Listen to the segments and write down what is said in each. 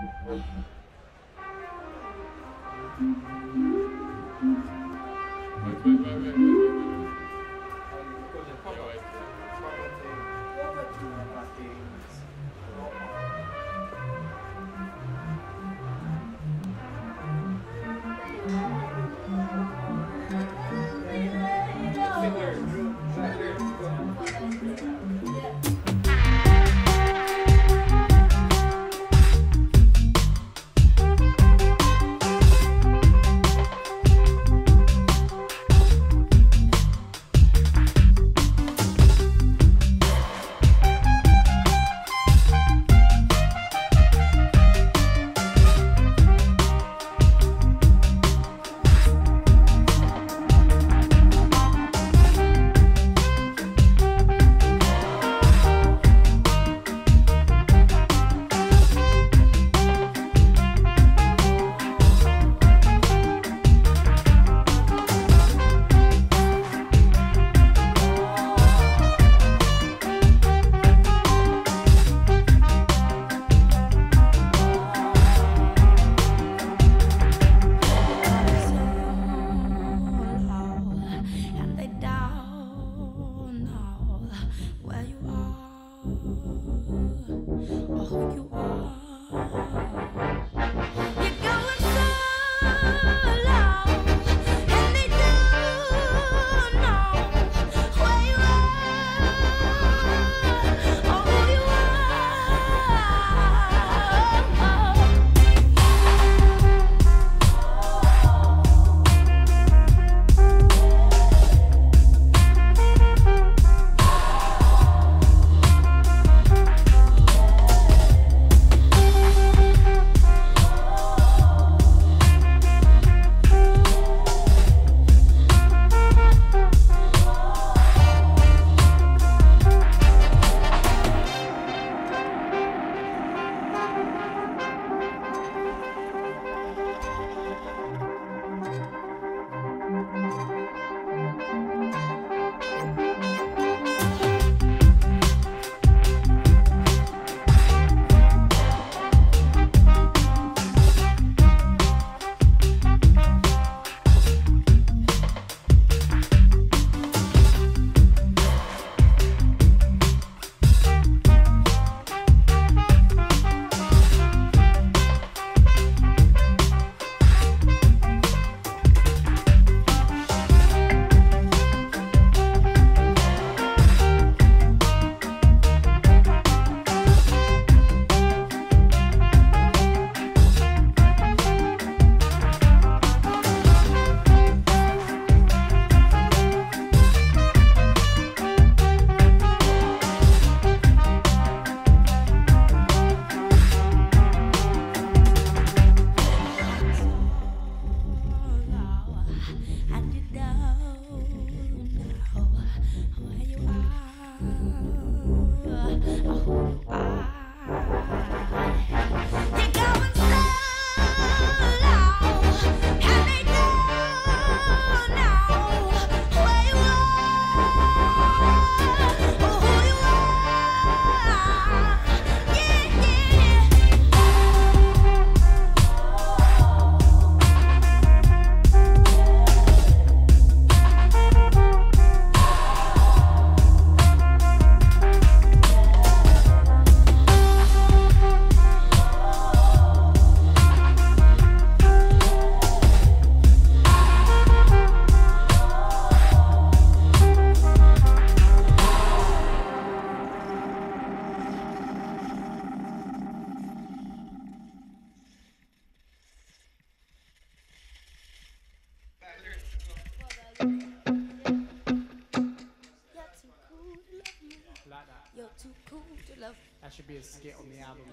That should be a skit on the album.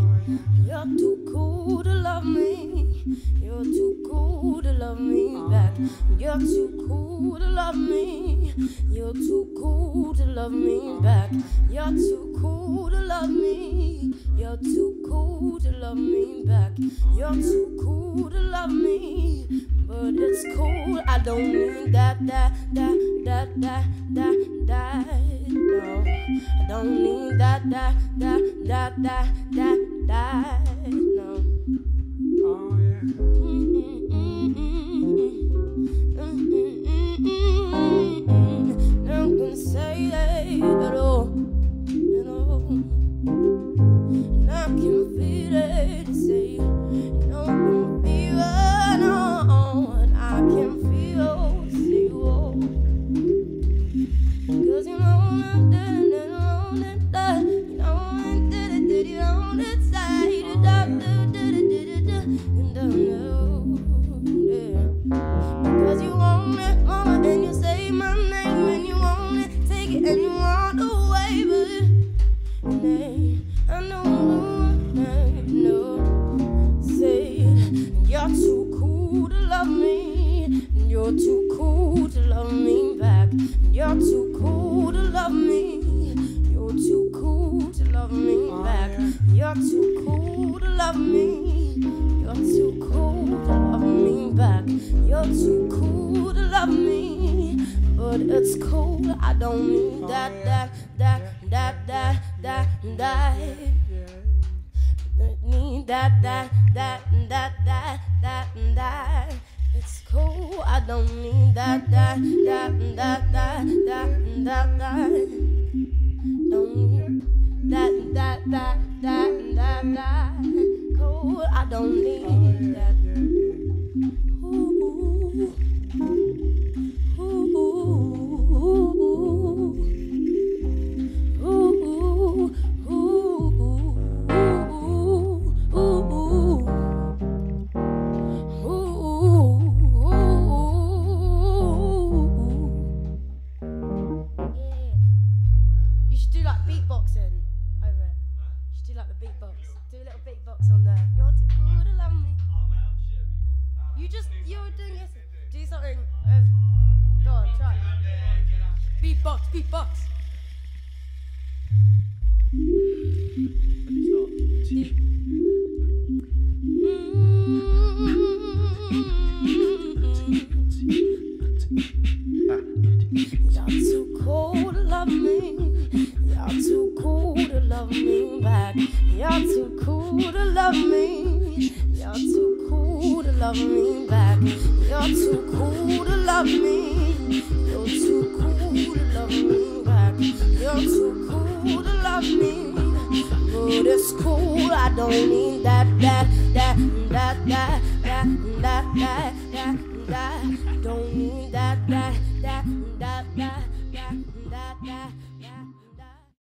You're too cool to love me. You're too cool to love me back. You're too cool to love me. You're too cool to love me back. You're too cool to love me. You're too cool to love me back. You're too cool to love me, but it's cool. I don't need that. No, I don't need that. No. Oh yeah. I'm gonna say that all, you know, and I can feel it. Say, no, I'm feeling, and I can feel, say, oh, 'cause you know that, you know, did you on that side, because you want it, mama, and you say my name, and you want it, take it, and you want away, but I know, say you're too cool to love me, you're too cool to love me back, you're too cool to love me, you're too cool to love me back, you're too cool to love me, you're too cool to love me back, you're too cool to love me, but it's cool, I don't need that. Need that. It's cool, I don't need that. Don't need that. Cool, I don't need that. Ooh. You should do like beatboxing over it. You should do like the beatbox. Do a little beatbox on there. You're too cool to love me. You're doing this. Do something. Go on, try. Beatbox. You're too cool to love me. You're too cool to love me back. You're too cool to love me. You're too cool to love me back. You're too cool to love me. You're too cool to love me back. You're too cool to love me. But it's cool, I don't need that.